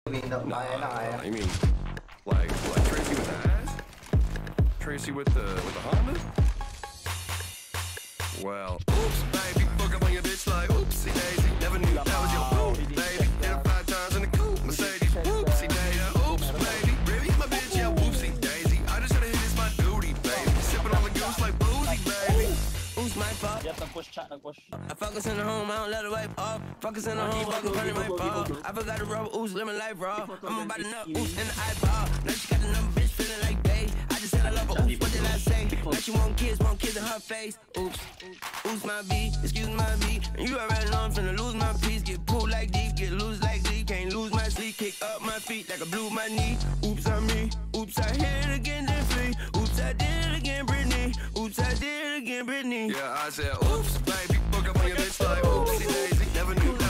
Nah, you mean like Tracy with the ass? Tracy with the Honda? Well, oops, baby, fuck up on your bitch like oopsie daisy. Never knew that was your boo, baby. Hit her 5 times in the coupe, Mercedes, whoopsie daisy. Oops, baby, really my bitch, yeah, whoopsie daisy. I just gotta hit this my duty, baby. Sipping on the goose like boozy, baby. Who's my fault? I focus in the home, I don't let her wipe off. Focus in the home, fucking running my ball. I forgot to rubber, ooze, living life raw. I'm about to nut, ooze in the eyeball. Now she got the number, bitch, feeling like bae. I just said I love her, oops, what did I say? Now she want kids in her face. Oops, oops, my B, excuse my B. And you already know I'm finna lose my peace. Get pulled like deep, get loose like deep. Can't lose my sleep, kick up my feet like I blew my knee. Oops, on me. Oops, I hit it again, then free. Oops, I did it again, Britney. Oops, I did it again, Britney. Yeah, I said, oops, baby, fuck up on your bitch like oopsie daisy. Never knew that.